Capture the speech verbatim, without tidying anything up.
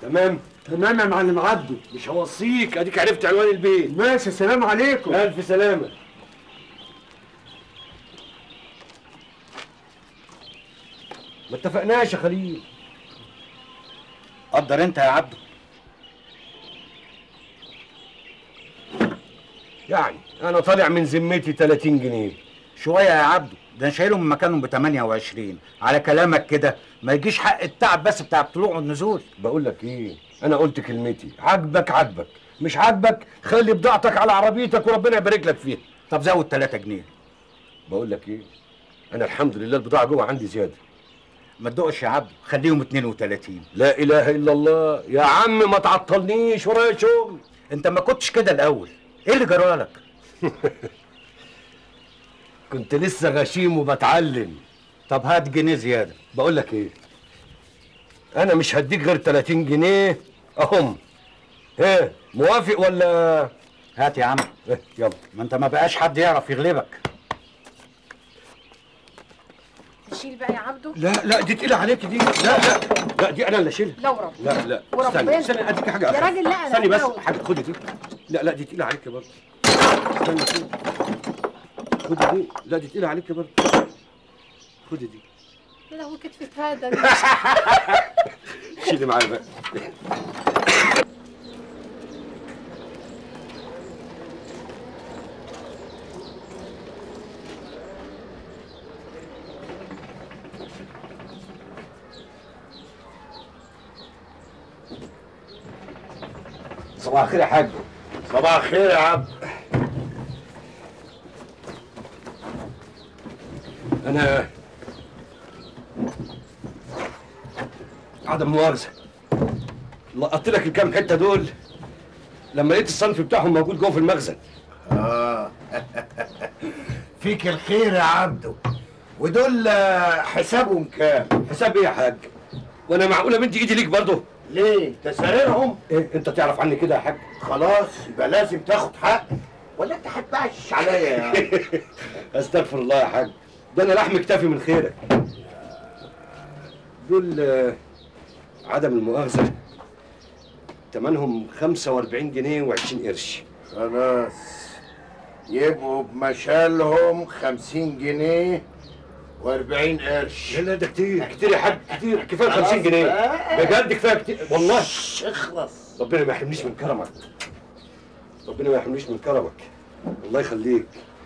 تمام تمام يا معلم عبده. مش هوصيك، اديك عرفت عنوان البيت. ماشي، سلام عليكم. الف سلامه. ما اتفقناش يا خليل. قدر انت يا عبده. يعني انا طالع من ذمتي تلاتين جنيه. شويه يا عبده، ده انا شايلهم من مكانهم ب تمانية وعشرين. على كلامك كده ما يجيش حق التعب بس بتاع الطلوع والنزول. بقول لك ايه، انا قلت كلمتي، عاجبك عاجبك، مش عاجبك خلي بضاعتك على عربيتك وربنا يبارك لك فيها. طب زود تلاتة جنيه. بقول لك ايه، انا الحمد لله البضاعه جوه عندي زياده. ما تدقش يا عبده، خليهم اتنين وتلاتين. لا اله الا الله يا عم، ما تعطلنيش ورايا شغل. انت ما كنتش كده الاول، ايه اللي جرالك؟ كنت لسه غشيم وبتعلم. طب هات جنيه زياده. بقول لك ايه، انا مش هديك غير تلاتين جنيه اهم. ايه موافق ولا؟ هات يا عم. إيه يلا. ما انت ما بقاش حد يعرف يغلبك. تشيل بقى يا عبده. لا لا دي تقيله عليك دي. لا لا لا دي انا اللي اشيلها. لا وربنا. لا لا وربنا. استني استني اديك حاجه. يا راجل لا انا استني بس هحاول. حاجه، خدي دي. لا لا دي تقيله عليك برضه. استني خدي. خدي دي. لا دي تقيله عليك برضه. خدي دي. يا لهوي كتفك هذا. شيلي معايا بقى. صباح الخير يا حاج. صباح الخير يا عبد. انا عدم مؤاخذه لقطت لك الكام حته دول لما لقيت الصنف بتاعهم موجود جوه في المخزن. اه فيك الخير يا عبده. ودول حسابهم كام؟ حساب ايه يا حاج؟ وانا معقوله بنتي ايدي ليك برضه؟ ليه؟ تسررهم؟ إيه انت تعرف عني كده يا حاج؟ خلاص يبقى لازم تاخد حق، ولا انت هتبعش عليا يا عم؟ استغفر الله يا حاج، ده انا لحم اكتفي من خيرك. دول آه، عدم المؤاخذه تمنهم خمسة وأربعين جنيه وعشرين قرش. خلاص يبقوا بمشالهم خمسين جنيه وأربعين قرش. لا لا ده كتير كتير يا حاج، كتير كفايه خلاص خمسين جنيه بقى. بجد كفايه كتير والله. اخلص. ربنا ما يحرمنيش من كرمك، ربنا ما يحرمنيش من كرمك، الله يخليك.